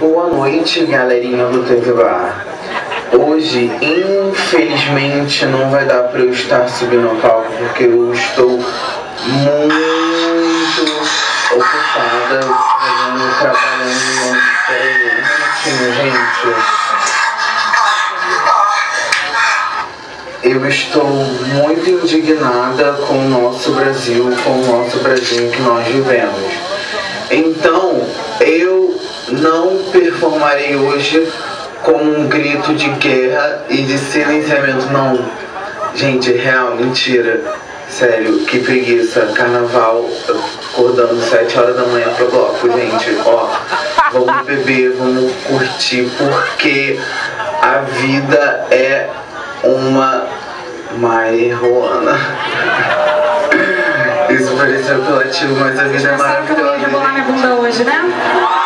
Boa noite, galerinha do TV Bar. Hoje, infelizmente, não vai dar para eu estar subindo ao palco porque eu estou muito ocupada trabalhando gente. Eu estou muito indignada com o nosso Brasil, que nós vivemos. Então, eu não performarei hoje como um grito de guerra e de silenciamento, não. Gente, real, mentira. Sério, que preguiça. Carnaval, acordando 7 horas da manhã pro bloco, gente. Ó, vamos beber, vamos curtir, porque a vida é uma Ruana. Isso pareceu apelativo, mas a vida é maravilhosa. Rebolar minha bunda hoje, né?